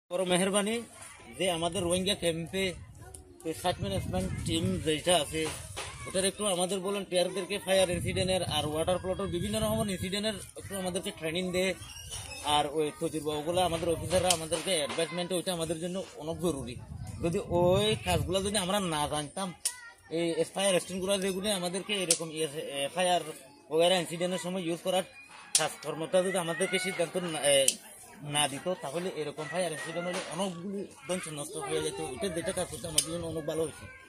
বড় মেহরবানি যে আমাদের রোহিঙ্গা ক্যাম্পে সার্চ ম্যানেজমেন্ট টিম যেটা আছে ওটার একটু আমাদের ভলান্টিয়ারদেরকে ফায়ার ইনসিডেন্টের আর ওয়াটার ফ্লোটের বিভিন্ন রকমের ইনসিডেন্টের একটু আমাদেরকে ট্রেনিং দেয়। আর ওই তজুরবাগুলো আমাদের অফিসাররা আমাদেরকে অ্যাডভাইসমেন্ট ওইটা আমাদের জন্য অনেক জরুরি। যদি ওই কাজগুলো যদি আমরা না জানতাম, এই ফায়ার এক্সটেন্টগুলো যেগুলো আমাদেরকে এরকম ফায়ার ওয়ারা ইনসিডেন্টের সময় ইউজ করার ট্রান্সফর্মারটা যদি আমাদেরকে সিদ্ধান্ত না দিত, তাহলে এরকম ফায়ার অ্যাক্সিডেন্ট হলে অনেকগুলি ধন নষ্ট হয়ে যেত। এটা যেটা কাজ করতে আমাদের জন্য অনেক ভালো হয়েছে।